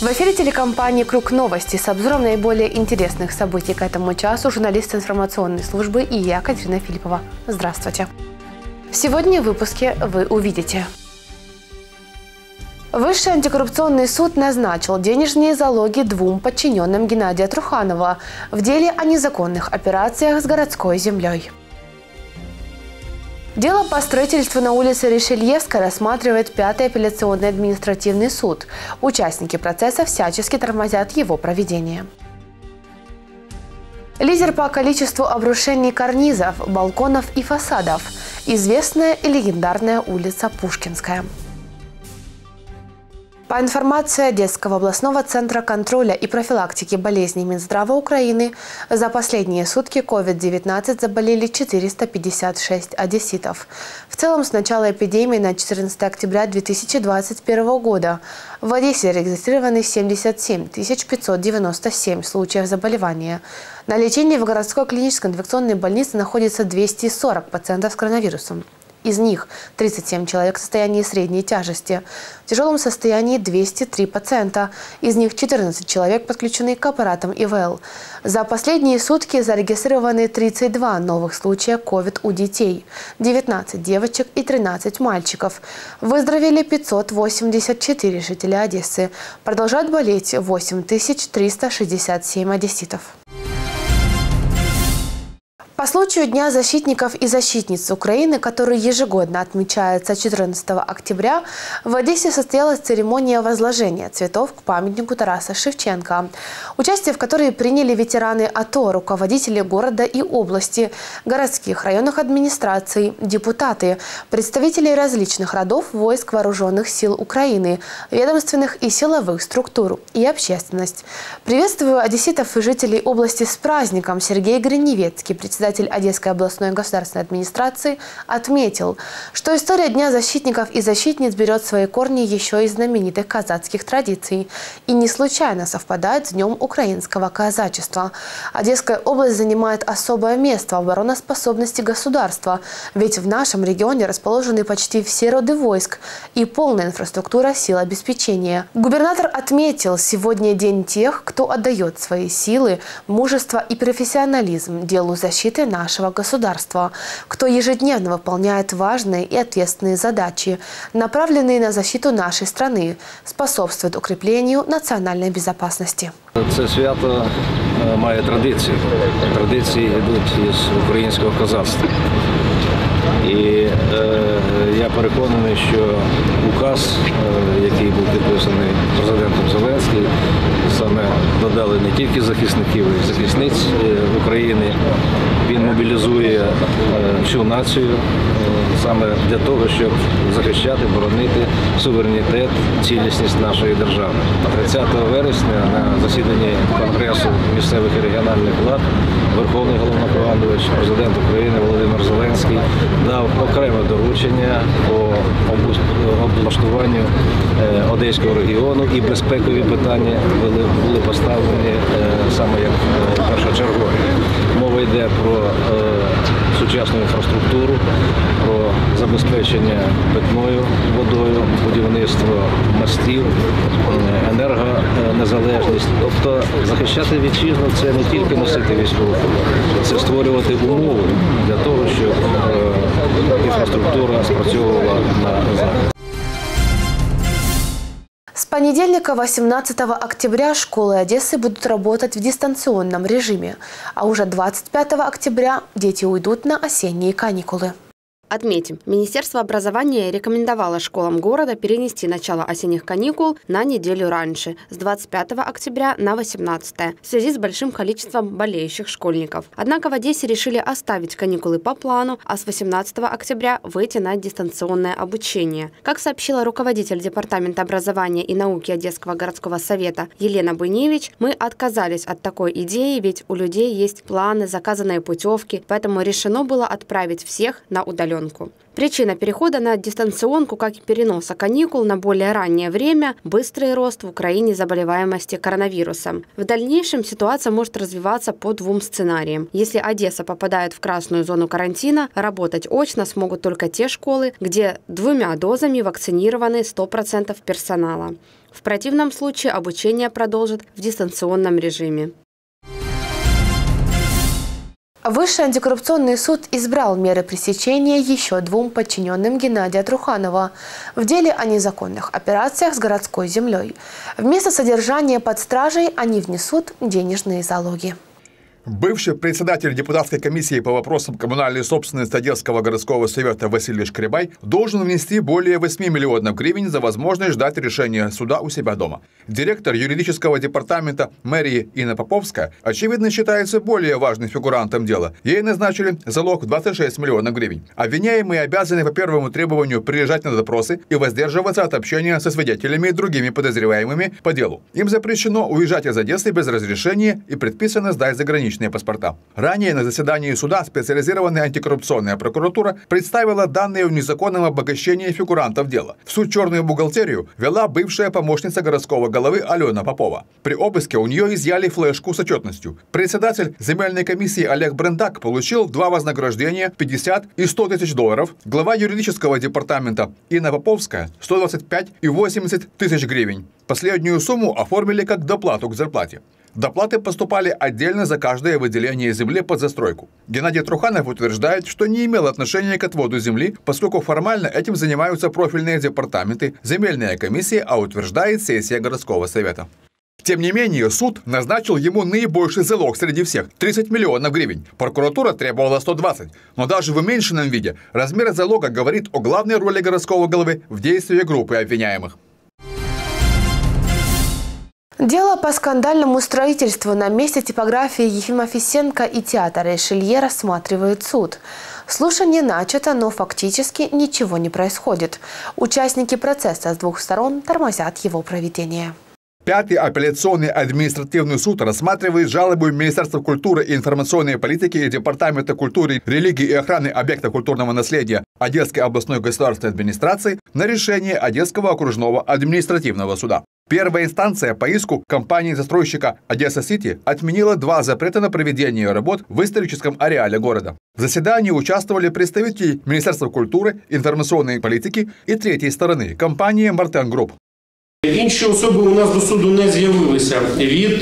В эфире телекомпании «Круг новости» с обзором наиболее интересных событий к этому часу журналист информационной службы и я, Катерина Филиппова. Здравствуйте. Сегодня в выпуске вы увидите. Высший антикоррупционный суд назначил денежные залоги двум подчиненным Геннадия Труханова в деле о незаконных операциях с городской землей. Дело по строительству на улице Ришельевской рассматривает 5-й апелляционный административный суд. Участники процесса всячески тормозят его проведение. Лидер по количеству обрушений карнизов, балконов и фасадов. Известная и легендарная улица Пушкинская. По информации Одесского областного центра контроля и профилактики болезней Минздрава Украины, за последние сутки COVID-19 заболели 456 одесситов. В целом, с начала эпидемии на 14 октября 2021 года в Одессе зарегистрированы 77 597 случаев заболевания. На лечении в городской клинической инфекционной больнице находится 240 пациентов с коронавирусом. Из них 37 человек в состоянии средней тяжести. В тяжелом состоянии 203 пациента. Из них 14 человек подключены к аппаратам ИВЛ. За последние сутки зарегистрированы 32 новых случая COVID у детей. 19 девочек и 13 мальчиков. Выздоровели 584 жителя Одессы. Продолжают болеть 8367 одесситов. По случаю Дня защитников и защитниц Украины, который ежегодно отмечается 14 октября, в Одессе состоялась церемония возложения цветов к памятнику Тараса Шевченко, участие в которой приняли ветераны АТО, руководители города и области, городских районных администраций, депутаты, представители различных родов войск вооруженных сил Украины, ведомственных и силовых структур и общественность. Приветствую одесситов и жителей области с праздником. Сергей Гриневецкий, председатель Одесской областной государственной администрации, отметил, что история Дня защитников и защитниц берет свои корни еще из знаменитых казацких традиций и не случайно совпадает с Днем украинского казачества. Одесская область занимает особое место в обороноспособности государства, ведь в нашем регионе расположены почти все роды войск и полная инфраструктура сил обеспечения. Губернатор отметил, сегодня день тех, кто отдает свои силы, мужество и профессионализм делу защиты нашего государства, кто ежедневно выполняет важные и ответственные задачи, направленные на защиту нашей страны, способствует укреплению национальной безопасности. Це свято має традиції. Традиції йдуть із українського козацтва. І я переконаний, що указ, який був підписаний президентом Зеленським, саме додали не тільки захисників і захисниць України, він мобілізує всю націю саме для того, щоб захищати, боронити суверенітет, цілісність нашої держави. 30 вересня на засіданні Конгресу місцевих і регіональних влад Верховний головнокомандувач, президент України Володимир Зеленський дав окреме доручення по облаштуванню Одеського регіону, і безпекові питання були поставлені саме як першочергові. Мова йде про сучасну інфраструктуру, про забезпечення питною водою, будівництво мостів, енергонезалежність. Тобто захищати вітчизну – це не тільки носити військову форму, це створювати умови для того, щоб інфраструктура спрацьовувала на захист. С понедельника, 18 октября, школы Одессы будут работать в дистанционном режиме, а уже 25 октября дети уйдут на осенние каникулы. Отметим, Министерство образования рекомендовало школам города перенести начало осенних каникул на неделю раньше, с 25 октября на 18, в связи с большим количеством болеющих школьников. Однако в Одессе решили оставить каникулы по плану, а с 18 октября выйти на дистанционное обучение. Как сообщила руководитель Департамента образования и науки Одесского городского совета Елена Буйневич, мы отказались от такой идеи, ведь у людей есть планы, заказанные путевки, поэтому решено было отправить всех на удаленку. дистанционку. Причина перехода на дистанционку, как и переноса каникул на более раннее время – быстрый рост в Украине заболеваемости коронавирусом. В дальнейшем ситуация может развиваться по двум сценариям. Если Одесса попадает в красную зону карантина, работать очно смогут только те школы, где 2 дозами вакцинированы 100% персонала. В противном случае обучение продолжат в дистанционном режиме. Высший антикоррупционный суд избрал меры пресечения еще 2 подчиненным Геннадия Труханова в деле о незаконных операциях с городской землей. Вместо содержания под стражей они внесут денежные залоги. Бывший председатель депутатской комиссии по вопросам коммунальной собственности Одесского городского совета Василий Шкребай должен внести более 8 миллионов гривен за возможность ждать решения суда у себя дома. Директор юридического департамента мэрии Инна Поповская, очевидно, считается более важным фигурантом дела. Ей назначили залог в 26 миллионов гривен. Обвиняемые обязаны по первому требованию приезжать на допросы и воздерживаться от общения со свидетелями и другими подозреваемыми по делу. Им запрещено уезжать из Одессы без разрешения и предписано сдать заграничные паспорта. Ранее на заседании суда специализированная антикоррупционная прокуратура представила данные о незаконном обогащении фигурантов дела. В суд черную бухгалтерию вела бывшая помощница городского головы Алена Попова. При обыске у нее изъяли флешку с отчетностью. Председатель земельной комиссии Олег Брендак получил 2 вознаграждения – 50 и 100 тысяч долларов. Глава юридического департамента Инна Поповская – 125 и 80 тысяч гривен. Последнюю сумму оформили как доплату к зарплате. Доплаты поступали отдельно за каждое выделение земли под застройку. Геннадий Труханов утверждает, что не имел отношения к отводу земли, поскольку формально этим занимаются профильные департаменты, земельная комиссия, а утверждает сессия городского совета. Тем не менее, суд назначил ему наибольший залог среди всех – 30 миллионов гривен. Прокуратура требовала 120. Но даже в уменьшенном виде размер залога говорит о главной роли городского головы в действии группы обвиняемых. Дело по скандальному строительству на месте типографии Ефима Фисенко и театра Ришелье рассматривает суд. Слушание начато, но фактически ничего не происходит. Участники процесса с 2 сторон тормозят его проведение. 5-й апелляционный административный суд рассматривает жалобу Министерства культуры и информационной политики и Департамента культуры, религии и охраны объектов культурного наследия Одесской областной государственной администрации на решение Одесского окружного административного суда. Первая инстанция по иску компании-застройщика Одесса-Сити отменила 2 запрета на проведение работ в историческом ареале города. В заседании участвовали представители Министерства культуры, информационной политики и третьей стороны – компании «Мартен Груп». Інші особи у нас до суду не з'явилися. Від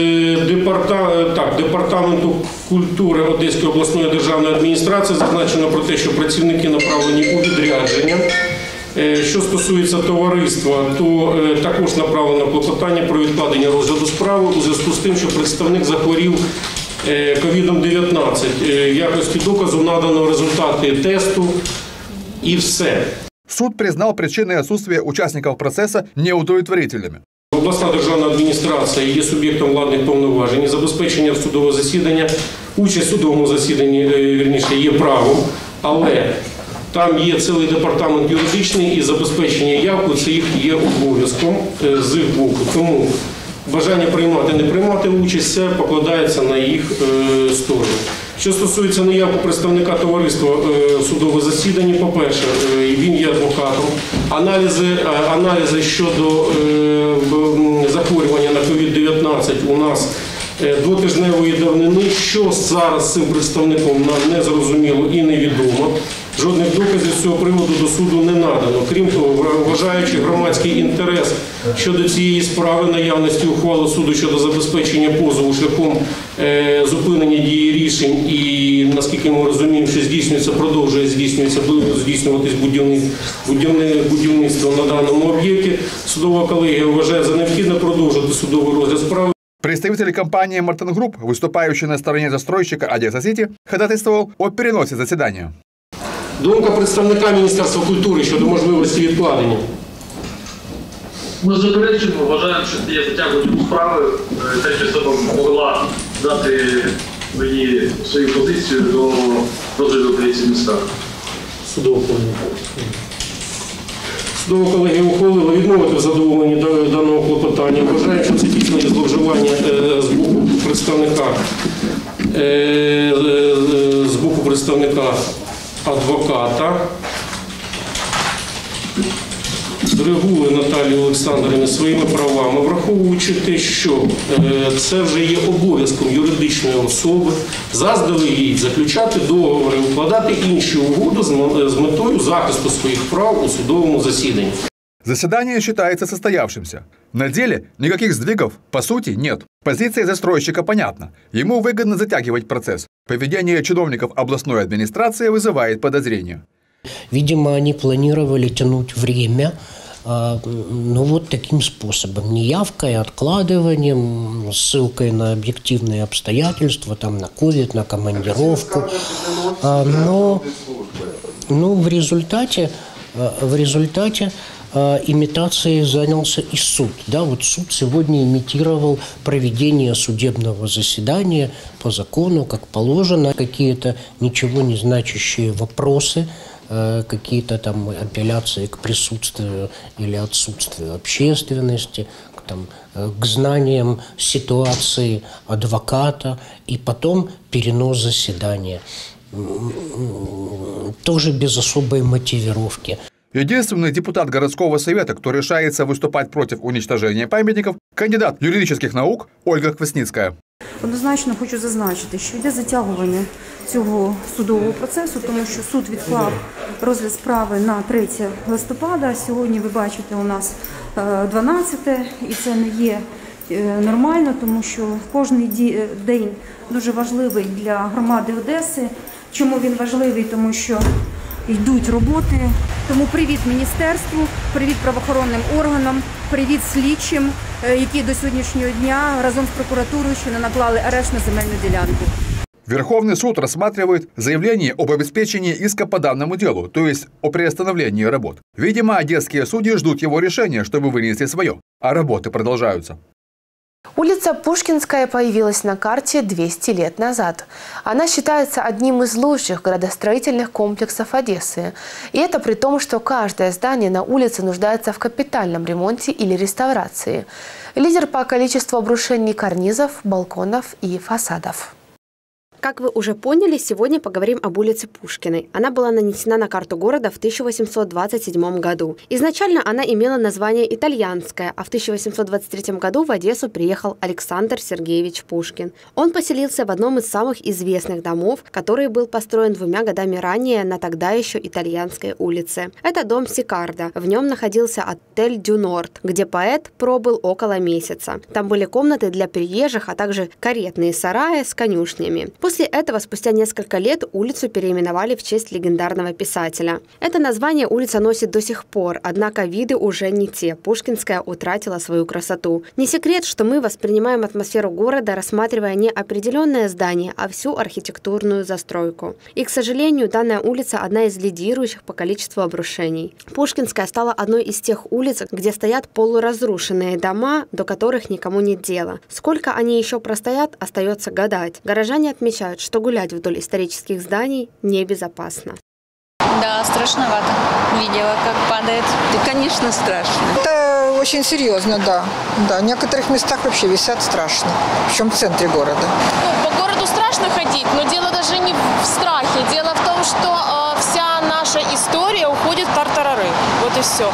Департаменту культури Одеської обласної державної адміністрації зазначено про те, що працівники направлені у відрядження. Що стосується товариства, то також направлено клопотання про відкладення розгляду справи у зв'язку з тим, що представник захворів COVID-19. В якості доказу надано результати тесту і все. Суд признал причины отсутствия участников процесса неудовлетворительными. Обласна державна адміністрація є суб'єктом владних повноважень, забезпечення судового засідання, участь в судовому засіданні, вірніше, є правом, але там є цілий департамент юридичний і забезпечення явку, це їх є обов'язком з їх боку. Тому бажання приймати, не приймати участь, це покладається на їх сторону. Що стосується наявки представника товариства в судове засідання, по-перше, він є адвокатом. Аналізи щодо захворювання на COVID-19 у нас 2-тижневої давнини. Що зараз з цим представником нам не зрозуміло і невідомо. Жодних доказів з цього приводу до суду не надано. Крім того, вважаючи громадський інтерес щодо цієї справи, наявності ухвали суду щодо забезпечення позову шляхом зупинення дії рішень і, наскільки ми розуміємо, що продовжує здійснюватись будівництво на даному об'єкті, судова колегія вважає за необхідне продовжити судовий розгляд справи. Представитель компании «Мартен Груп», выступающий на стороне застройщика Одесса-Сити, ходатайствовал о переносе заседания. Думка представника Міністерства культури щодо можливості відкладення. Ми заперечуємо, вважаємо, що є затягування справи. Третя особа могла дати свою позицію до розгляду апеляційної скарги. Судова колегія ухвалила відмовити в задоволенні даного клопотання. Вважаю, що це дійсно є зловживання з боку представника адвоката Дригули Наталії Олександрівни своїми правами, враховуючи те, що це вже є обов'язком юридичної особи, заздалегідь заключати договори, укладати інші угоди з метою захисту своїх прав у судовому засіданні. Заседание считается состоявшимся. На деле никаких сдвигов, по сути, нет. Позиция застройщика понятна. Ему выгодно затягивать процесс. Поведение чиновников областной администрации вызывает подозрения. Видимо, они планировали тянуть время, ну вот таким способом. Неявкой, откладыванием, ссылкой на объективные обстоятельства, там, на ковид, на командировку. Но в результате имитацией занялся и суд. Да, вот суд сегодня имитировал проведение судебного заседания по закону, как положено. Какие-то ничего не значащие вопросы, какие-то там апелляции к присутствию или отсутствию общественности, к знаниям ситуации адвоката, и потом перенос заседания. Тоже без особой мотивировки. Единственный депутат городского совета, кто решается выступать против уничтожения памятников, кандидат юридических наук Ольга Квасницкая. Однозначно хочу зазначити, що йде затягування цього судового процесу, тому що суд відклав розгляд справи на 3 листопада. Сьогодні, ви бачите, у нас 12, і це не є нормально, тому що кожний день дуже важливий для громади Одеси. Чому він важливий? Тому що йдуть роботи. Тому привіт міністерству, привіт правоохоронним органам, привіт слідчим, які до сьогоднішнього дня разом з прокуратурою ще не наклали арешт на земельну ділянку. Верховный суд рассматривает заявление об обеспечении иска по данному делу, то есть о приостановлении работ. Видимо, одесские судьи ждут его решения, чтобы вынести свое, а работы продолжаются. Улица Пушкинская появилась на карте 200 лет назад. Она считается одним из лучших градостроительных комплексов Одессы. И это при том, что каждое здание на улице нуждается в капитальном ремонте или реставрации. Лидер по количеству обрушений карнизов, балконов и фасадов. Как вы уже поняли, сегодня поговорим об улице Пушкиной. Она была нанесена на карту города в 1827 году. Изначально она имела название «Итальянская», а в 1823 году в Одессу приехал Александр Сергеевич Пушкин. Он поселился в одном из самых известных домов, который был построен 2 годами ранее на тогда еще Итальянской улице. Это дом Сикардо. В нем находился отель «Дю Норд», где поэт пробыл около месяца. Там были комнаты для приезжих, а также каретные сараи с конюшнями. После этого, спустя несколько лет, улицу переименовали в честь легендарного писателя. Это название улица носит до сих пор, однако виды уже не те. Пушкинская утратила свою красоту. Не секрет, что мы воспринимаем атмосферу города, рассматривая не определенное здание, а всю архитектурную застройку. И, к сожалению, данная улица одна из лидирующих по количеству обрушений. Пушкинская стала одной из тех улиц, где стоят полуразрушенные дома, до которых никому нет дела. Сколько они еще простоят, остается гадать. Горожане отмечают, что гулять вдоль исторических зданий небезопасно. Да, страшновато. Видела, как падает. Да, конечно, страшно. Это очень серьезно, да. Да, в некоторых местах вообще висят страшно. Причем в центре города. Ну, по городу страшно ходить, но дело даже не в страхе. Дело в том, что вся наша история уходит в тартарары. Вот и все.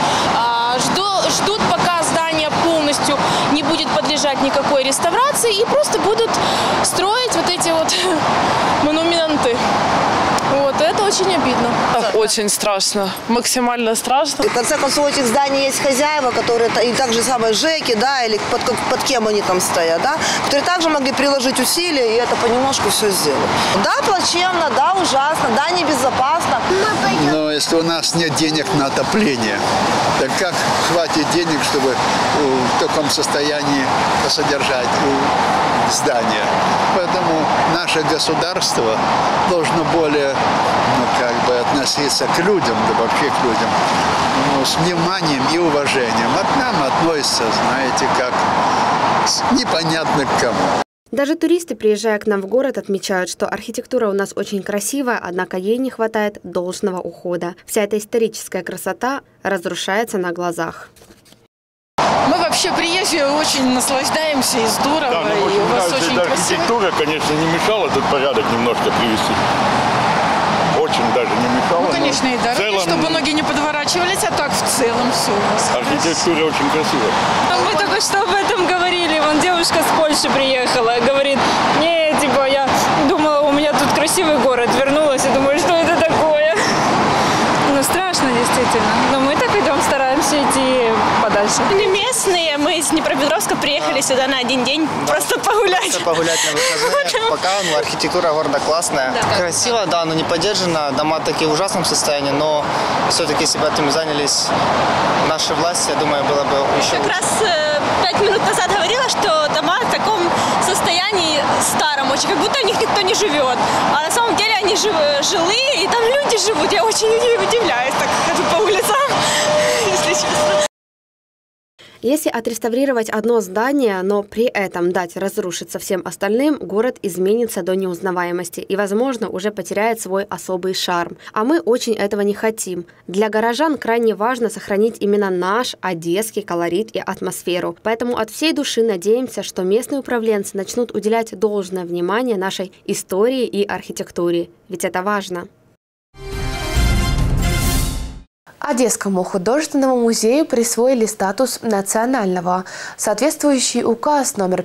Ждут, пока здание полностью не будет подлежать никакой реставрации и просто будут строить вот эти вот монументы. Вот, это очень обидно. Очень страшно, максимально страшно. И в конце концов, у этих зданий есть хозяева, которые, и так же самое ЖЭКи, да, или под кем они там стоят, да, которые также могли приложить усилия и это понемножку все сделать. Да, плачевно, да, ужасно, да, небезопасно. Но если у нас нет денег на отопление, так как хватит денег, чтобы в таком состоянии содержать здание? Поэтому наше государство должно более относиться к людям, да вообще к людям, с вниманием и уважением. А к нам относятся, знаете, как непонятно к кому. Даже туристы, приезжая к нам в город, отмечают, что архитектура у нас очень красивая, однако ей не хватает должного ухода. Вся эта историческая красота разрушается на глазах. Мы вообще приезжие очень наслаждаемся и здорово, да, и у вас очень красиво. Архитектура, конечно, не мешала этот порядок немножко привести. очень даже не мешало. Ну, конечно, и дороги, целом, чтобы ноги не подворачивались, а так в целом все у вас. архитектура очень красивая. Мы только что об этом говорили. Вон девушка с Польши приехала, говорит, не, типа, я думала, у меня тут красивый город, вернулась и думаю, что это такое. Ну, страшно, действительно. Но мы так идем, стараемся идти подальше. Не местные, мы из Днепропетровска приехали сюда на один день, просто погулять. Просто погулять на выходные. Пока архитектура города классная. Да. Красиво, да, но не поддержана. Дома такие в ужасном состоянии, но все-таки, если бы этим занялись наши власти, я думаю, было бы еще лучше. Как раз 5 минут назад говорила, что дома в таком состоянии старом очень, как будто в них никто не живет. А на самом деле они жилые, и там люди живут. Я очень удивляюсь, так хожу по улицам, если честно. Если отреставрировать одно здание, но при этом дать разрушиться всем остальным, город изменится до неузнаваемости и, возможно, уже потеряет свой особый шарм. А мы очень этого не хотим. Для горожан крайне важно сохранить именно наш одесский колорит и атмосферу. Поэтому от всей души надеемся, что местные управленцы начнут уделять должное внимание нашей истории и архитектуре. Ведь это важно. Одесскому художественному музею присвоили статус национального. Соответствующий указ номер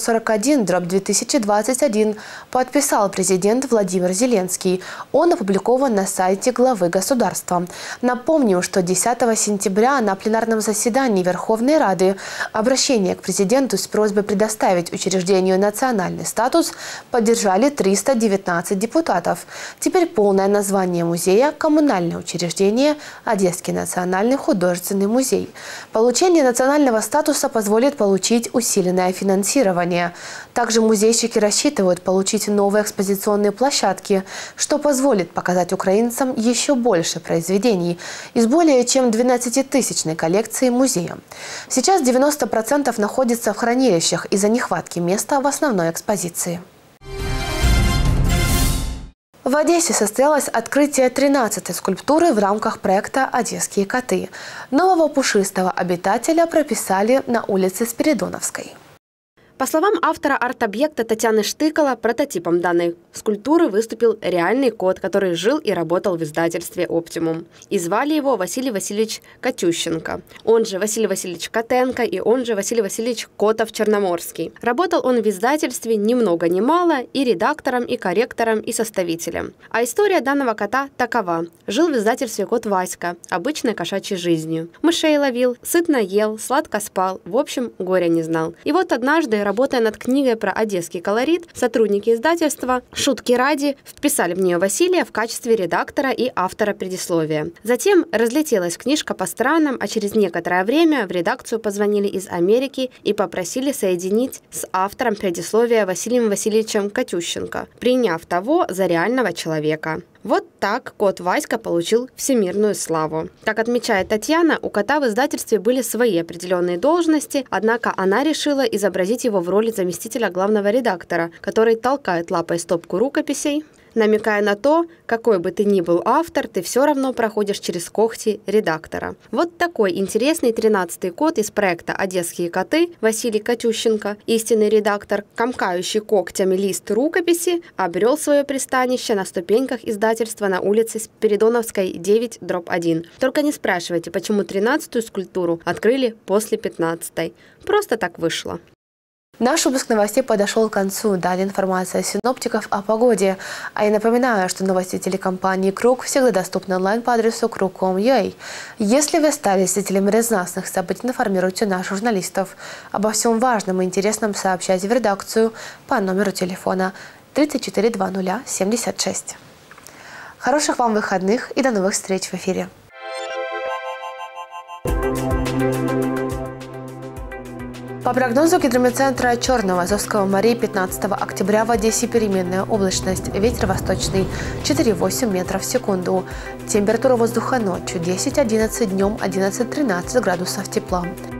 541/2021 подписал президент Владимир Зеленский. Он опубликован на сайте главы государства. Напомним, что 10 сентября на пленарном заседании Верховной Рады обращение к президенту с просьбой предоставить учреждению национальный статус поддержали 319 депутатов. Теперь полное название музея – коммунальное учреждение «Одесский национальный художественный музей». Получение национального статуса позволит получить усиленное финансирование. Также музейщики рассчитывают получить новые экспозиционные площадки, что позволит показать украинцам еще больше произведений из более чем 12-тысячной коллекции музея. Сейчас 90% находится в хранилищах из-за нехватки места в основной экспозиции. В Одессе состоялось открытие 13-й скульптуры в рамках проекта «Одесские коты». Нового пушистого обитателя прописали на улице Спиридоновской. По словам автора арт-объекта Татьяны Штыкало, прототипом данной скульптуры выступил реальный кот, который жил и работал в издательстве «Оптимум». И звали его Василий Васильевич Катющенко. Он же Василий Васильевич Котенко и он же Василий Васильевич Котов-Черноморский. Работал он в издательстве ни много ни мало и редактором, и корректором, и составителем. А история данного кота такова. Жил в издательстве кот Васька, обычной кошачьей жизнью. Мышей ловил, сытно ел, сладко спал, в общем, горя не знал. И вот однажды, работая над книгой про одесский колорит, сотрудники издательства, шутки ради, вписали в нее Василия в качестве редактора и автора предисловия. Затем разлетелась книжка по странам, а через некоторое время в редакцию позвонили из Америки и попросили соединить с автором предисловия Василием Васильевичем Катющенко, приняв того за реального человека. Вот так кот Васька получил всемирную славу. Как отмечает Татьяна, у кота в издательстве были свои определенные должности, однако она решила изобразить его в роли заместителя главного редактора, который толкает лапой стопку рукописей, намекая на то, какой бы ты ни был автор, ты все равно проходишь через когти редактора. Вот такой интересный 13-й кот из проекта «Одесские коты» Василий Катющенко, истинный редактор, комкающий когтями лист рукописи, обрел свое пристанище на ступеньках издательства на улице Спиридоновской, 9/1. Только не спрашивайте, почему 13-ю скульптуру открыли после 15-й. Просто так вышло. Наш выпуск новостей подошел к концу. Далее информация синоптиков о погоде. А я напоминаю, что новости телекомпании «Круг» всегда доступны онлайн по адресу krug.com.ua. Если вы стали свидетелем резонансных событий, информируйте наших журналистов. Обо всем важном и интересном сообщайте в редакцию по номеру телефона 342076. Хороших вам выходных и до новых встреч в эфире. По прогнозу гидрометцентра Черного Азовского моря 15 октября в Одессе переменная облачность. Ветер восточный 4,8 метров в секунду. Температура воздуха ночью 10-11, днем 11-13 градусов тепла.